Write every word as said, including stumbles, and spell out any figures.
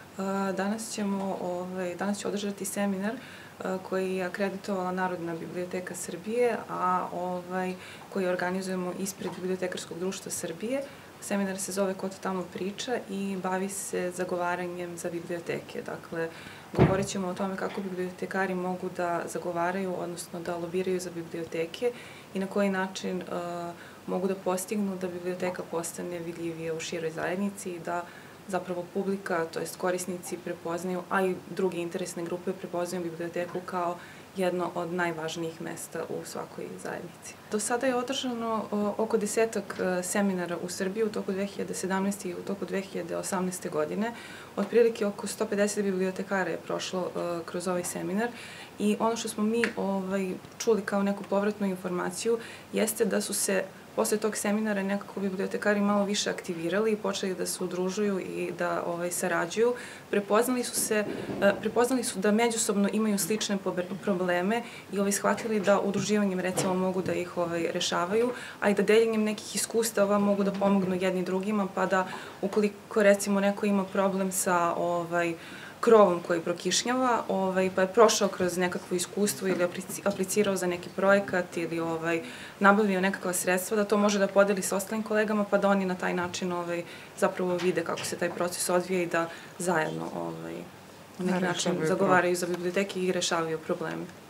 Danas ćemo, ovaj, danas ću održati seminar koji je akreditovala Narodna biblioteka Srbije, a ovaj, koji organizujemo ispred Bibliotekarskog društva Srbije. Seminar se zove Ko to tamo priča i bavi se zagovaranjem za biblioteke. Dakle, govorit ćemo o tome kako bibliotekari mogu da zagovaraju, odnosno da lobiraju za biblioteke i na koji način uh, mogu da postignu da biblioteka postane vidljivija u široj zajednici i da zapravo publika, to jest korisnici prepoznaju, a i druge interesne grupe prepoznaju biblioteku kao jedno od najvažnijih mesta u svakoj zajednici. Do sada je održano oko desetak seminara u Srbiji u toku dve hiljade sedamnaeste. i u toku dve hiljade osamnaeste. godine. Otprilike oko sto pedeset bibliotekara je prošlo kroz ovaj seminar i ono što smo mi ovaj, čuli kao neku povratnu informaciju jeste da su se posle tog seminara nekako bibliotekari malo više aktivirali i počeli da se udružuju i da ovaj, sarađuju. Prepoznali su se, prepoznali su da međusobno imaju slične probleme i ovaj, shvatili da udruživanjem recimo mogu da ih ovaj, rešavaju, a i da deljenjem nekih iskustava mogu da pomognu jedni drugima, pa da ukoliko recimo neko ima problem sa ovaj, krovom koji prokišnjava, ovaj, pa je prošao kroz nekakvo iskustvo ili aplicirao za neki projekat ili ovaj, nabavio nekakva sredstva, da to može da podeli sa ostalim kolegama, pa da oni na taj način ovaj, zapravo vide kako se taj proces odvija i da zajedno ovaj, na neki način zagovaraju za biblioteke i rešavaju probleme.